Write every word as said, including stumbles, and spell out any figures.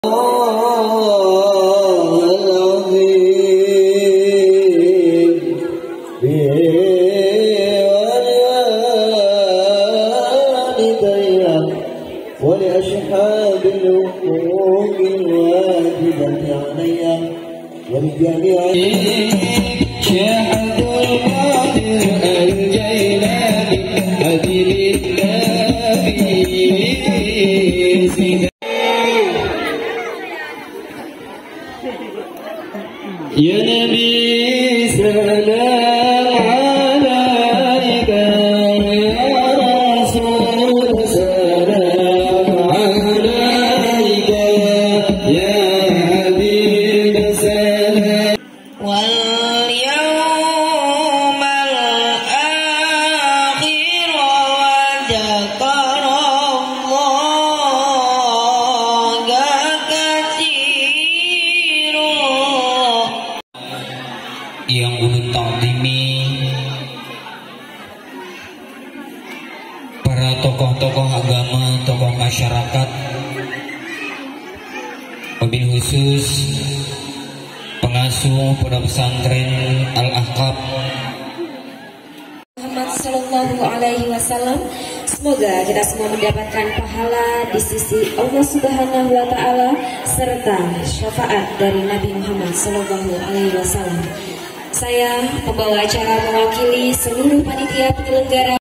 ولأصحاب الحقوق الواجبة عليها ولجميع شهد القادر الجيلاني هدي للنبي يا نبي سلام عليك يا رسول سلام عليك يا حبيب سلام واليوم الآخر وذكر الله كثيرا. Yang ulun ta'zimi para tokoh-tokoh agama, tokoh masyarakat, wabil khusus pengasuh pondok pesantren Al-Ahqaf Muhammad Sallallahu Alaihi Wasallam. Semoga kita semua mendapatkan pahala di sisi Allah Subhanahu Wa Taala serta syafaat dari Nabi Muhammad Sallallahu Alaihi Wasallam. Saya pembawa acara mewakili seluruh panitia penyelenggara